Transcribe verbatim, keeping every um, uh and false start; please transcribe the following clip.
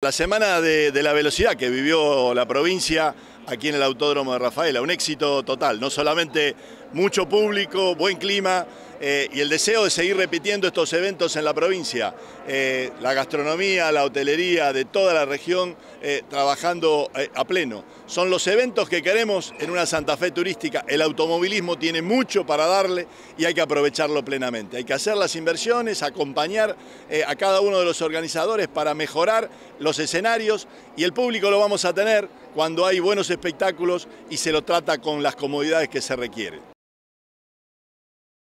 La semana de, de la velocidad que vivió la provincia aquí en el Autódromo de Rafaela, un éxito total, no solamente mucho público, buen clima eh, y el deseo de seguir repitiendo estos eventos en la provincia. Eh, la gastronomía, la hotelería de toda la región eh, trabajando eh, a pleno. Son los eventos que queremos en una Santa Fe turística. El automovilismo tiene mucho para darle y hay que aprovecharlo plenamente. Hay que hacer las inversiones, acompañar eh, a cada uno de los organizadores para mejorar los escenarios, y el público lo vamos a tener cuando hay buenos espectáculos y se lo trata con las comodidades que se requieren.